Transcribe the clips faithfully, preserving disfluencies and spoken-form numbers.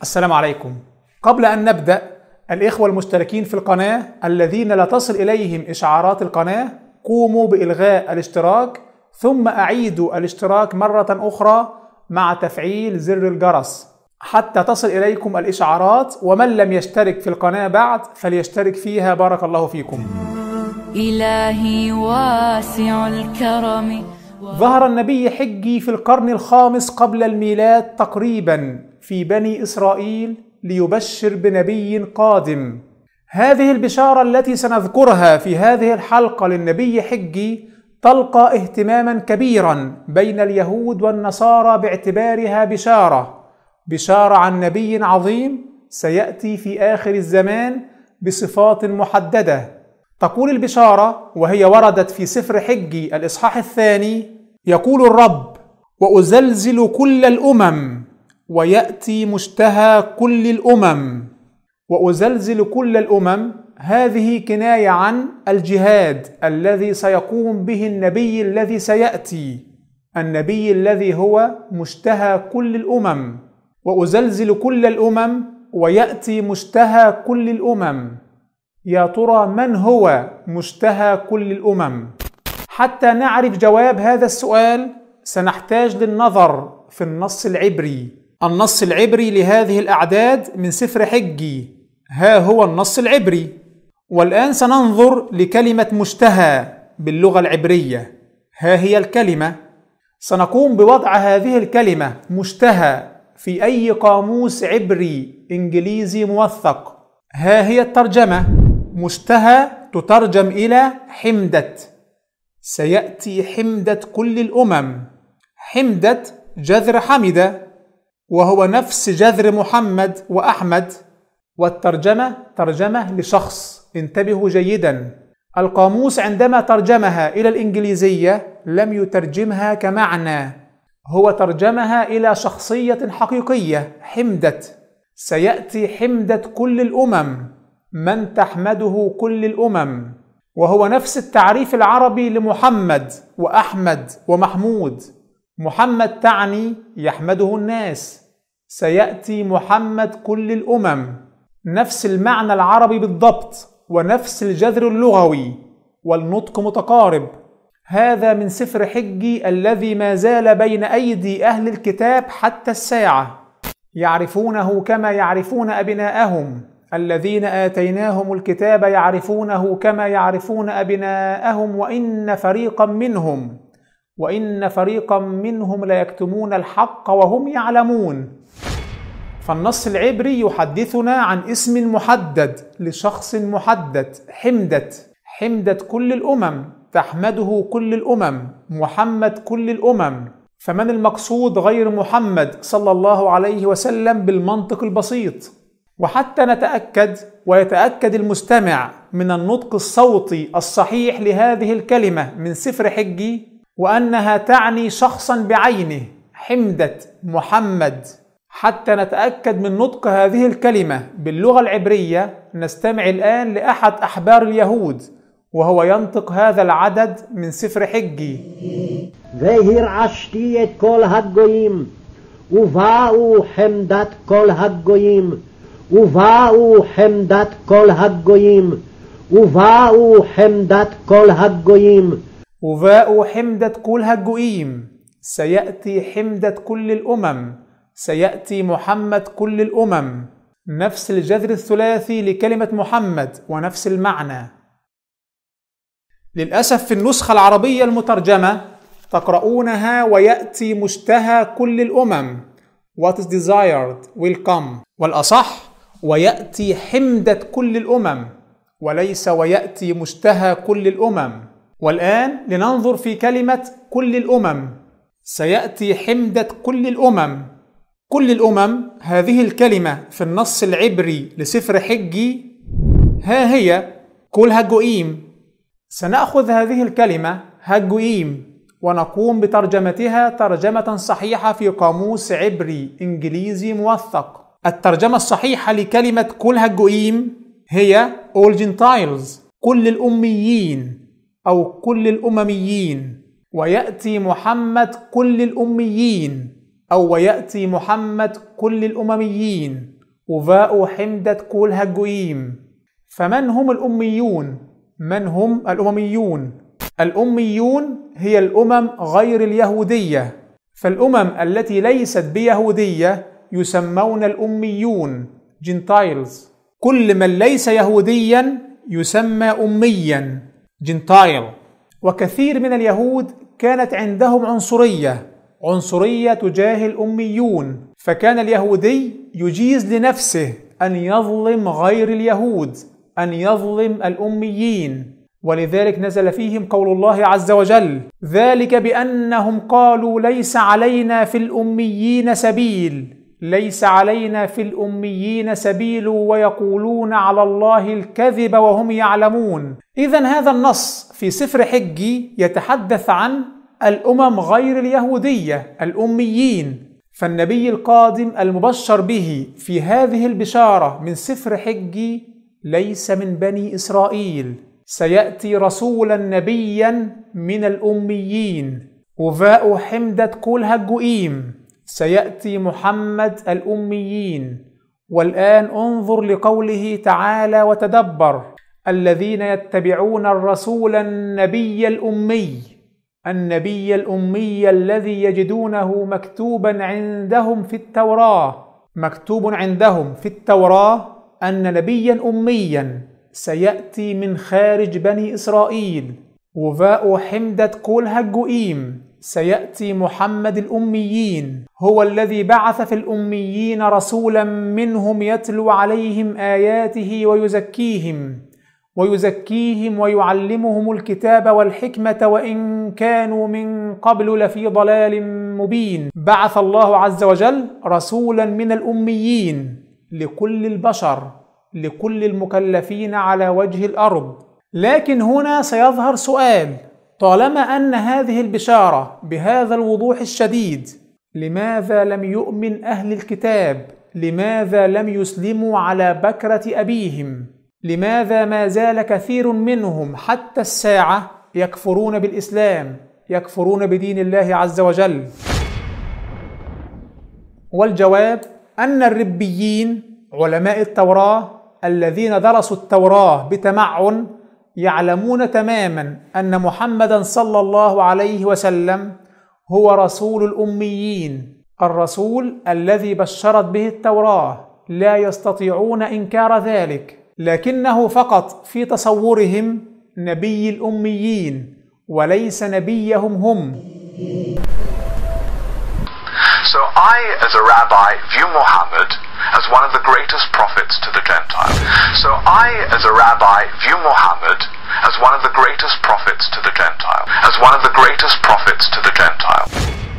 السلام عليكم. قبل أن نبدأ، الإخوة المشتركين في القناة الذين لا تصل إليهم إشعارات القناة قوموا بإلغاء الاشتراك، ثم أعيدوا الاشتراك مرة أخرى مع تفعيل زر الجرس حتى تصل إليكم الإشعارات، ومن لم يشترك في القناة بعد فليشترك فيها. بارك الله فيكم. إلهي واسع الكرم. ظهر النبي حجي في القرن الخامس قبل الميلاد تقريبا في بني إسرائيل ليبشر بنبي قادم. هذه البشارة التي سنذكرها في هذه الحلقة للنبي حجي تلقى اهتماما كبيرا بين اليهود والنصارى باعتبارها بشارة بشارة عن نبي عظيم سيأتي في آخر الزمان بصفات محددة. تقول البشارة وهي وردت في سفر حجي الإصحاح الثاني: يقول الرب: وأزلزل كل الأمم ويأتي مشتهى كل الأمم. وأزلزل كل الأمم هذه كناية عن الجهاد الذي سيقوم به النبي الذي سيأتي، النبي الذي هو مشتهى كل الأمم. وأزلزل كل الأمم ويأتي مشتهى كل الأمم. يا ترى من هو مشتهى كل الأمم؟ حتى نعرف جواب هذا السؤال سنحتاج للنظر في النص العبري. النص العبري لهذه الأعداد من سفر حجي، ها هو النص العبري. والآن سننظر لكلمة مشتهى باللغة العبرية، ها هي الكلمة. سنقوم بوضع هذه الكلمة مشتهى في أي قاموس عبري إنجليزي موثق. ها هي الترجمة: مشتهى تترجم إلى حمدة. سيأتي حمدة كل الأمم. حمدة جذر حمدة، وهو نفس جذر محمد وأحمد، والترجمة ترجمة لشخص. انتبهوا جيدا، القاموس عندما ترجمها إلى الإنجليزية لم يترجمها كمعنى، هو ترجمها إلى شخصية حقيقية. حمدة، سيأتي حمدة كل الأمم، من تحمده كل الأمم، وهو نفس التعريف العربي لمحمد وأحمد ومحمود. محمد تعني يحمده الناس، سيأتي محمد كل الأمم، نفس المعنى العربي بالضبط ونفس الجذر اللغوي، والنطق متقارب. هذا من سفر حجي الذي ما زال بين أيدي أهل الكتاب حتى الساعة، يعرفونه كما يعرفون أبناءهم. الذين آتيناهم الكتاب يعرفونه كما يعرفون أبناءهم وإن فريقا منهم وإن فريقا منهم ليكتمون الحق وهم يعلمون. فالنص العبري يحدثنا عن اسم محدد لشخص محدد: حمدة. حمدة كل الأمم، تحمده كل الأمم، محمد كل الأمم. فمن المقصود غير محمد صلى الله عليه وسلم بالمنطق البسيط؟ وحتى نتأكد ويتأكد المستمع من النطق الصوتي الصحيح لهذه الكلمة من سفر حجي، وأنها تعني شخصا بعينه: حمدة محمد. حتى نتأكد من نطق هذه الكلمة باللغة العبرية نستمع الآن لأحد أحبار اليهود وهو ينطق هذا العدد من سفر حجي: והרעשתי את כל הגויים ובאו חמדת כל הגויים ובאו חמדת כל הגויים ובאו חמדת כל הגויים. وباءوا حمدة كل هجوئيم. سيأتي حمدة كل الأمم، سيأتي محمد كل الأمم. نفس الجذر الثلاثي لكلمة محمد ونفس المعنى. للأسف في النسخة العربية المترجمة تقرؤونها ويأتي مشتهى كل الأمم. What is desired will come. والأصح ويأتي حمدة كل الأمم، وليس ويأتي مشتهى كل الأمم. والآن لننظر في كلمة كل الأمم. سيأتي حمدة كل الأمم. كل الأمم هذه الكلمة في النص العبري لسفر حجي، ها هي كل هجوئيم. سنأخذ هذه الكلمة هجوئيم ونقوم بترجمتها ترجمة صحيحة في قاموس عبري إنجليزي موثق. الترجمة الصحيحة لكلمة كل هجوئيم هي all Gentiles، كل الأميين أو كل الأمميين. ويأتي محمد كل الأميين أو ويأتي محمد كل الأمميين. وفاء حمدة كول هجويم. فمن هم الأميون؟ من هم الأمميون؟ الأميون هي الأمم غير اليهودية، فالأمم التي ليست بيهودية يسمون الأميون جنتايلز. كل من ليس يهوديا يسمى أميا جنتايل. وكثير من اليهود كانت عندهم عنصرية عنصرية تجاه الأميون، فكان اليهودي يجيز لنفسه أن يظلم غير اليهود، أن يظلم الأميين، ولذلك نزل فيهم قول الله عز وجل: ذلك بأنهم قالوا ليس علينا في الأميين سبيل، ليس علينا في الأميين سبيل ويقولون على الله الكذب وهم يعلمون. إذن هذا النص في سفر حجي يتحدث عن الأمم غير اليهودية الأميين، فالنبي القادم المبشر به في هذه البشارة من سفر حجي ليس من بني إسرائيل، سيأتي رسولا نبيا من الأميين. وفاء حمدة كول هجوئيم، سيأتي محمد الأميين. والآن انظر لقوله تعالى وتدبر: الذين يتبعون الرسول النبي الأمي، النبي الأمي الذي يجدونه مكتوبا عندهم في التوراة. مكتوب عندهم في التوراة أن نبيا أميا سيأتي من خارج بني إسرائيل. وفاء حمدة كول هجوئيم، سيأتي محمد الأميين، هو الذي بعث في الأميين رسولا منهم يتلو عليهم آياته ويزكيهم ويزكيهم ويعلمهم الكتاب والحكمة وإن كانوا من قبل لفي ضلال مبين. بعث الله عز وجل رسولا من الأميين لكل البشر، لكل المكلفين على وجه الأرض. لكن هنا سيظهر سؤال: طالما أن هذه البشارة بهذا الوضوح الشديد، لماذا لم يؤمن أهل الكتاب؟ لماذا لم يسلموا على بكرة أبيهم؟ لماذا ما زال كثير منهم حتى الساعة يكفرون بالإسلام، يكفرون بدين الله عز وجل؟ والجواب أن الربيين علماء التوراة الذين درسوا التوراة بتمعن يعلمون تماما أن محمدا صلى الله عليه وسلم هو رسول الأميين، الرسول الذي بشرت به التوراة. لا يستطيعون إنكار ذلك، لكنه فقط في تصورهم نبي الأميين وليس نبيهم هم. So I, as a rabbi, view Muhammad as one of the greatest prophets to the Gentiles. So I, as a rabbi, view Muhammad as one of the greatest prophets to the Gentiles. As one of the greatest prophets to the Gentiles.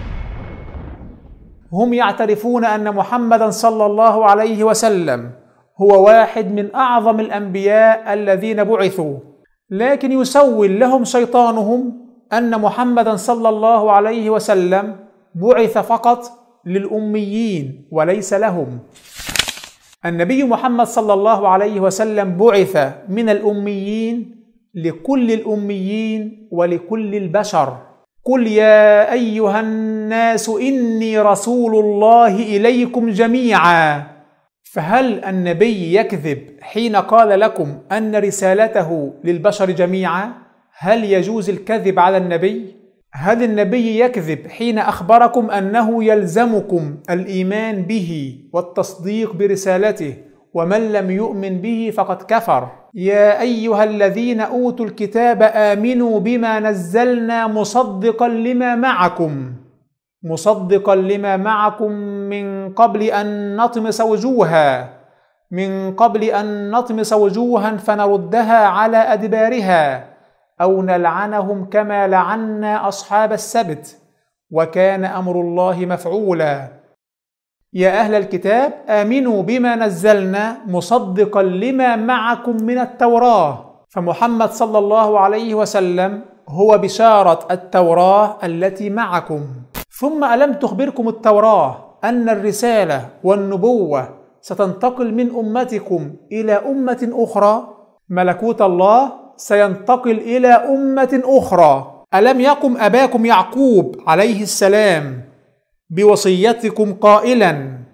هم يعترفون أن محمدا صلى الله عليه وسلم هو واحد من أعظم الأنبياء الذين بعثوا، لكن يسول لهم شيطانهم أن محمدا صلى الله عليه وسلم بعث فقط للأميين وليس لهم. النبي محمد صلى الله عليه وسلم بعث من الأميين لكل الأميين ولكل البشر. قل يا أيها الناس إني رسول الله إليكم جميعا. فهل النبي يكذب حين قال لكم أن رسالته للبشر جميعا؟ هل يجوز الكذب على النبي؟ هل النبي يكذب حين أخبركم أنه يلزمكم الإيمان به والتصديق برسالته، ومن لم يؤمن به فقد كفر؟ يا أيها الذين أوتوا الكتاب آمنوا بما نزلنا مصدقا لما معكم مصدقا لما معكم من قبل أن نطمس وجوها من قبل أن نطمس وجوها فنردها على أدبارها أو نلعنهم كما لعنا أصحاب السبت وكان أمر الله مفعولا. يا أهل الكتاب آمنوا بما نزلنا مصدقا لما معكم من التوراة. فمحمد صلى الله عليه وسلم هو بشارة التوراة التي معكم. ثم ألم تخبركم التوراة أن الرسالة والنبوة ستنتقل من أمتكم إلى أمة أخرى؟ ملكوت الله سينتقل إلى أمة أخرى. ألم يقم أباكم يعقوب عليه السلام بوصيتكم قائلا: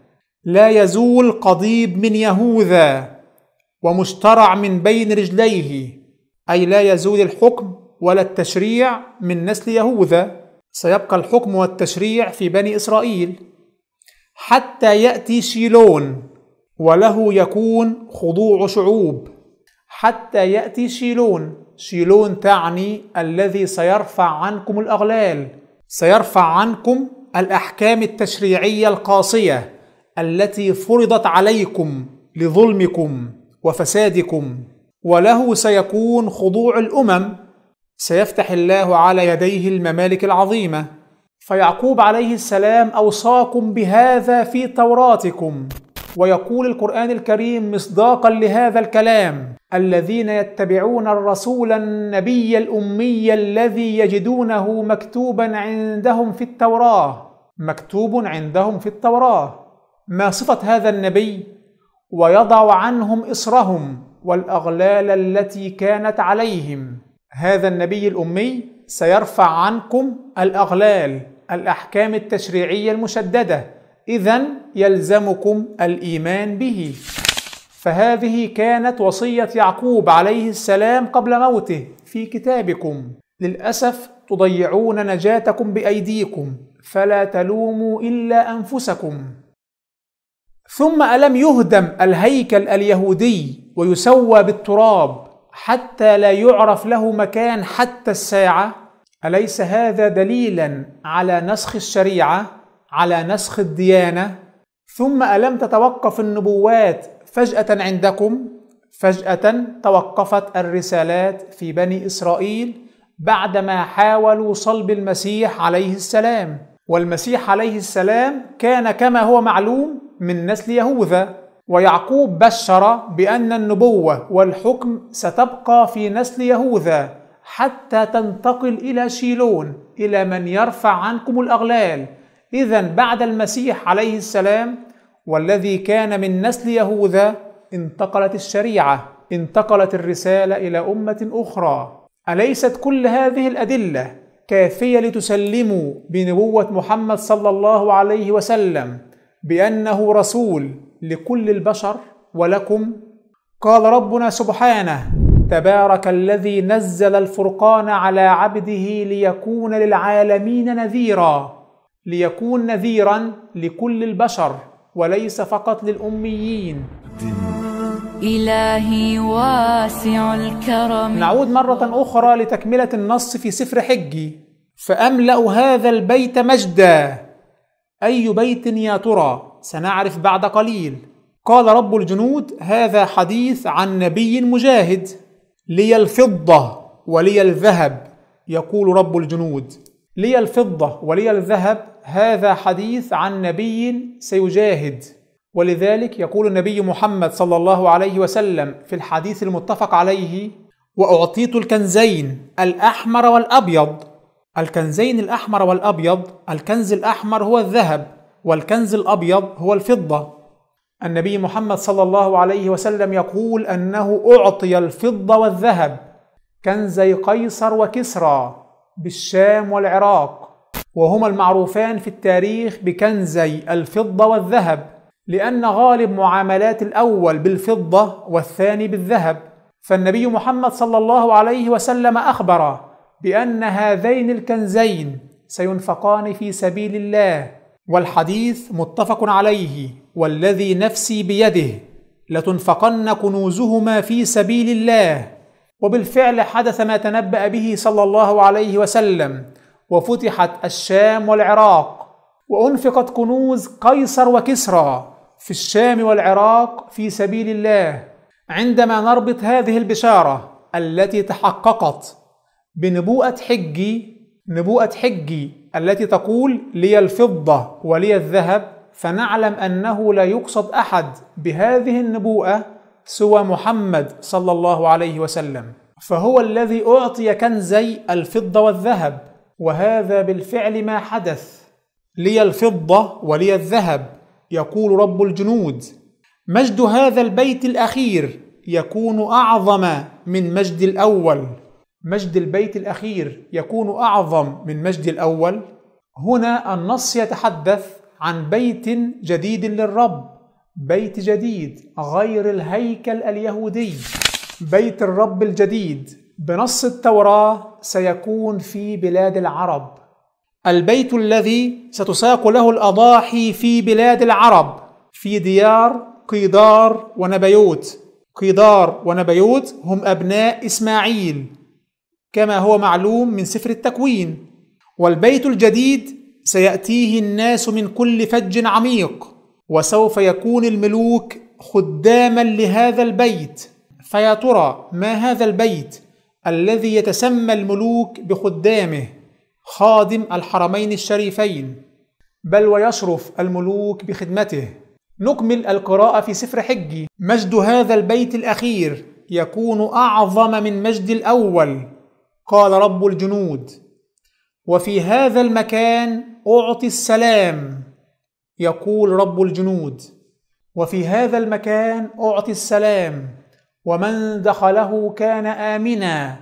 لا يزول قضيب من يهوذا ومشترع من بين رجليه، أي لا يزول الحكم ولا التشريع من نسل يهوذا، سيبقى الحكم والتشريع في بني إسرائيل حتى يأتي شيلون وله يكون خضوع شعوب. حتى يأتي شيلون، شيلون تعني الذي سيرفع عنكم الأغلال، سيرفع عنكم الأحكام التشريعية القاسية التي فرضت عليكم لظلمكم وفسادكم، وله سيكون خضوع الأمم، سيفتح الله على يديه الممالك العظيمة. فيعقوب عليه السلام أوصاكم بهذا في توراتكم، ويقول القرآن الكريم مصداقا لهذا الكلام: الذين يتبعون الرسول النبي الأمي الذي يجدونه مكتوبا عندهم في التوراة. مكتوب عندهم في التوراة، ما صفة هذا النبي؟ ويضع عنهم إصرهم والأغلال التي كانت عليهم. هذا النبي الأمي سيرفع عنكم الأغلال، الأحكام التشريعية المشددة، إذن يلزمكم الإيمان به. فهذه كانت وصية يعقوب عليه السلام قبل موته في كتابكم. للأسف تضيعون نجاتكم بأيديكم، فلا تلوموا إلا أنفسكم. ثم ألم يهدم الهيكل اليهودي ويسوى بالتراب حتى لا يعرف له مكان حتى الساعة؟ أليس هذا دليلا على نسخ الشريعة، على نسخ الديانة؟ ثم ألم تتوقف النبوات فجأة عندكم؟ فجأة توقفت الرسالات في بني إسرائيل بعدما حاولوا صلب المسيح عليه السلام، والمسيح عليه السلام كان كما هو معلوم من نسل يهوذا، ويعقوب بشر بأن النبوة والحكم ستبقى في نسل يهوذا حتى تنتقل إلى شيلون، إلى من يرفع عنكم الأغلال. إذن بعد المسيح عليه السلام والذي كان من نسل يهوذا انتقلت الشريعة، انتقلت الرسالة إلى أمة أخرى. أليست كل هذه الأدلة كافية لتسلموا بنبوة محمد صلى الله عليه وسلم بأنه رسول لكل البشر ولكم؟ قال ربنا سبحانه: تبارك الذي نزل الفرقان على عبده ليكون للعالمين نذيرا. ليكون نذيرا لكل البشر وليس فقط للأميين. إلهي واسع الكرم. نعود مرة أخرى لتكملة النص في سفر حجي: فأملأ هذا البيت مجدا. أي بيت يا ترى؟ سنعرف بعد قليل. قال رب الجنود: هذا حديث عن نبي مجاهد. لي الفضة ولي الذهب، يقول رب الجنود. لي الفضة ولي الذهب، هذا حديث عن نبي سيجاهد. ولذلك يقول النبي محمد صلى الله عليه وسلم في الحديث المتفق عليه: وأعطيت الكنزين الأحمر والأبيض. الكنزين الأحمر والأبيض، الكنز الأحمر هو الذهب والكنز الأبيض هو الفضة. النبي محمد صلى الله عليه وسلم يقول أنه أعطي الفضة والذهب، كنزي قيصر وكسرى بالشام والعراق، وهما المعروفان في التاريخ بكنزي الفضة والذهب، لأن غالب معاملات الأول بالفضة والثاني بالذهب. فالنبي محمد صلى الله عليه وسلم أخبر بأن هذين الكنزين سينفقان في سبيل الله، والحديث متفق عليه: والذي نفسي بيده لتنفقن كنوزهما في سبيل الله. وبالفعل حدث ما تنبأ به صلى الله عليه وسلم، وفتحت الشام والعراق، وأنفقت كنوز قيصر وكسرى في الشام والعراق في سبيل الله. عندما نربط هذه البشارة التي تحققت بنبوءة حجي، نبوءة حجي التي تقول لي الفضة ولي الذهب، فنعلم أنه لا يقصد أحد بهذه النبوءة سوى محمد صلى الله عليه وسلم، فهو الذي أعطي كنزي الفضة والذهب، وهذا بالفعل ما حدث. لي الفضة ولي الذهب، يقول رب الجنود. مجد هذا البيت الأخير يكون أعظم من مجد الأول. مجد البيت الأخير يكون أعظم من مجد الأول. هنا النص يتحدث عن بيت جديد للرب، بيت جديد غير الهيكل اليهودي. بيت الرب الجديد بنص التوراة سيكون في بلاد العرب. البيت الذي ستساق له الأضاحي في بلاد العرب في ديار قيدار ونبيوت. قيدار ونبيوت هم أبناء إسماعيل كما هو معلوم من سفر التكوين. والبيت الجديد سيأتيه الناس من كل فج عميق، وسوف يكون الملوك خداما لهذا البيت. فيا ترى ما هذا البيت الذي يتسمى الملوك بخدامه خادم الحرمين الشريفين، بل ويشرف الملوك بخدمته؟ نكمل القراءة في سفر حجي. مجد هذا البيت الأخير يكون أعظم من مجد الأول، قال رب الجنود. وفي هذا المكان أعطي السلام، يقول رب الجنود. وفي هذا المكان أعطي السلام، ومن دخله كان آمنا،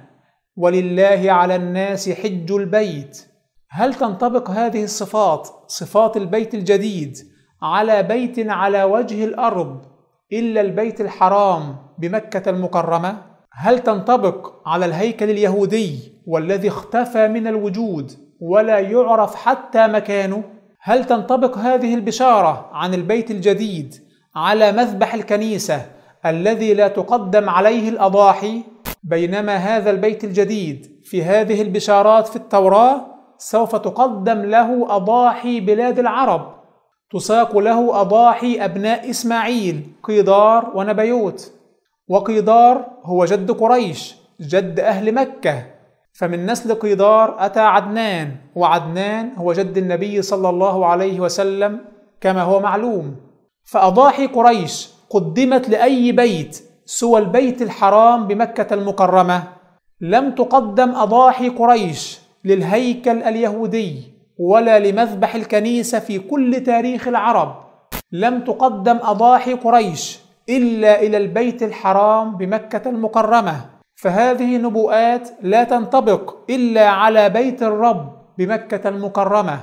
ولله على الناس حج البيت. هل تنطبق هذه الصفات، صفات البيت الجديد، على بيت على وجه الأرض إلا البيت الحرام بمكة المكرمة؟ هل تنطبق على الهيكل اليهودي والذي اختفى من الوجود ولا يعرف حتى مكانه؟ هل تنطبق هذه البشارة عن البيت الجديد على مذبح الكنيسة الذي لا تقدم عليه الأضاحي؟ بينما هذا البيت الجديد في هذه البشارات في التوراة سوف تقدم له أضاحي بلاد العرب، تساق له أضاحي أبناء إسماعيل قيدار ونبيوت. وقيدار هو جد قريش، جد أهل مكة، فمن نسل قيدار أتى عدنان، وعدنان هو جد النبي صلى الله عليه وسلم كما هو معلوم. فأضاحي قريش قدمت لأي بيت سوى البيت الحرام بمكة المكرمة. لم تقدم أضاحي قريش للهيكل اليهودي ولا لمذبح الكنيسة في كل تاريخ العرب. لم تقدم أضاحي قريش إلا إلى البيت الحرام بمكة المكرمة. فهذه نبوءات لا تنطبق إلا على بيت الرب بمكة المكرمة.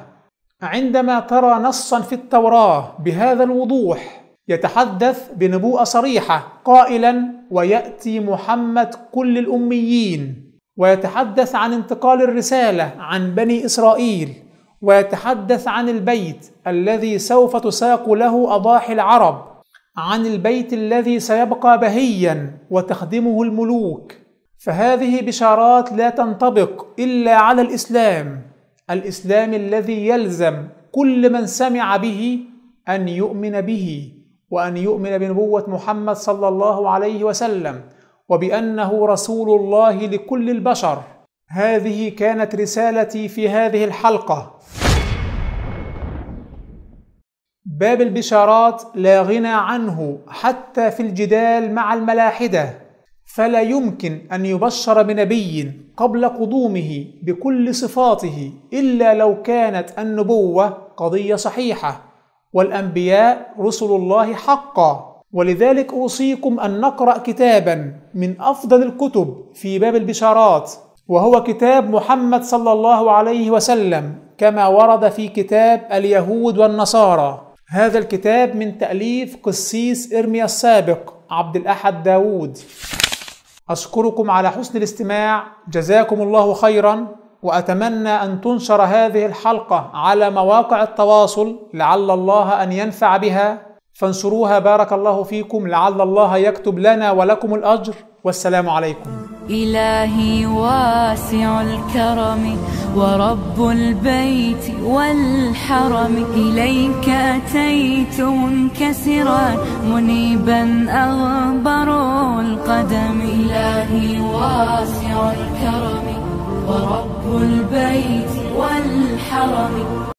عندما ترى نصا في التوراة بهذا الوضوح يتحدث بنبوءة صريحة قائلا: ويأتي محمد كل الأميين، ويتحدث عن انتقال الرسالة عن بني إسرائيل، ويتحدث عن البيت الذي سوف تساق له أضاحي العرب، عن البيت الذي سيبقى بهيا وتخدمه الملوك. فهذه بشارات لا تنطبق إلا على الإسلام، الإسلام الذي يلزم كل من سمع به أن يؤمن به، وأن يؤمن بنبوة محمد صلى الله عليه وسلم، وبأنه رسول الله لكل البشر. هذه كانت رسالتي في هذه الحلقة. باب البشارات لا غنى عنه حتى في الجدال مع الملاحدة، فلا يمكن أن يبشر بنبي قبل قدومه بكل صفاته إلا لو كانت النبوة قضية صحيحة، والأنبياء رسل الله حقا. ولذلك أوصيكم أن نقرأ كتابا من أفضل الكتب في باب البشارات، وهو كتاب محمد صلى الله عليه وسلم كما ورد في كتاب اليهود والنصارى. هذا الكتاب من تأليف قسيس إرميا السابق عبد الأحد داود. أشكركم على حسن الاستماع، جزاكم الله خيرا، وأتمنى أن تنشر هذه الحلقة على مواقع التواصل لعل الله أن ينفع بها، فانشروها بارك الله فيكم، لعل الله يكتب لنا ولكم الأجر، والسلام عليكم. إلهي واسع الكرم ورب البيت والحرم، إليك أتيت منكسرا منيبا أغبر القدم. إلهي واسع الكرم ورب البيت والحرم.